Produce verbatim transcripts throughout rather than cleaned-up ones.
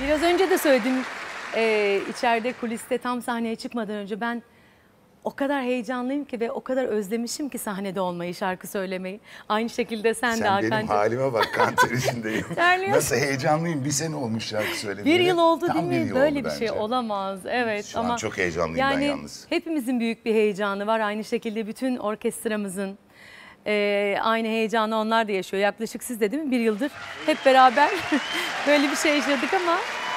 Biraz önce de söyledim, e, içeride kuliste tam sahneye çıkmadan önce ben o kadar heyecanlıyım ki ve o kadar özlemişim ki sahnede olmayı, şarkı söylemeyi. Aynı şekilde sen, Sen de Hakan'cığım. benim halime bak, kanter içindeyim. Terliyorsun. Nasıl heyecanlıyım, bir sene olmuş şarkı söylemeye. Bir yıl oldu Tam değil mi? bir yıl Böyle oldu bir şey bence. olamaz. Evet. Şu ama an çok heyecanlıyım yani ben yalnız. Hepimizin büyük bir heyecanı var. Aynı şekilde bütün orkestramızın e, aynı heyecanı onlar da yaşıyor. Yaklaşık siz de değil mi? Bir yıldır hep beraber böyle bir şey yaşadık ama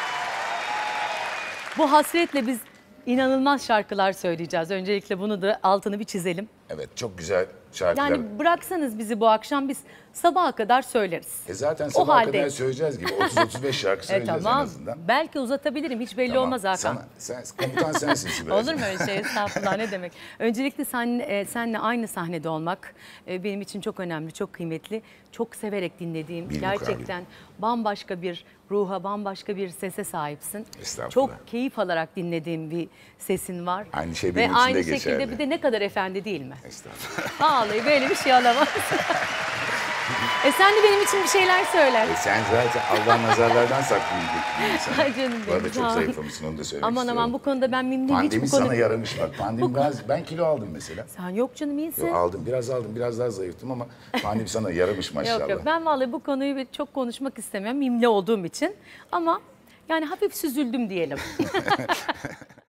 bu hasretle biz inanılmaz şarkılar söyleyeceğiz. Öncelikle bunu da altını bir çizelim. Evet, çok güzel şarkılar. Yani bıraksanız bizi bu akşam biz sabaha kadar söyleriz. E zaten O sabaha halde- kadar söyleyeceğiz gibi otuz otuz beş şarkı E söyleyeceğiz tamam. en azından. Belki uzatabilirim. Hiç belli Tamam. olmaz Hakan. Sana, sen, komutan sensin Sibel. Olur mu öyle şey? Estağfurullah, ne demek. Öncelikle sen, e, seninle aynı sahnede olmak e, benim için çok önemli, çok kıymetli. Çok severek dinlediğim, Bil gerçekten bambaşka bir ruha, bambaşka bir sese sahipsin. Estağfurullah. Çok keyif alarak dinlediğim bir sesin var. Aynı şey Ve benim için aynı de şekilde geçerli. bir de ne kadar efendi değil mi? Estağfurullah. Vallahi böyle bir şey olamaz. E sen de benim için bir şeyler söyle. E sen zaten Allah nazarlardan saklayacak bir insan. Ay canım Bu arada benim, çok sağ ol. zayıflamışsın, onu da söylemek Aman istiyorum. aman, bu konuda ben mimliyim. Hiç Pandemi bu konu... sana yaramış bak. Pandemi biraz, ben kilo aldım mesela. Sen yok canım, iyisin. Yo, aldım, biraz aldım, biraz daha zayıftım ama pandemi sana yaramış maşallah. Yok yok, ben vallahi bu konuyu bir- çok konuşmak istemiyorum mimli olduğum için, ama yani hafif süzüldüm diyelim.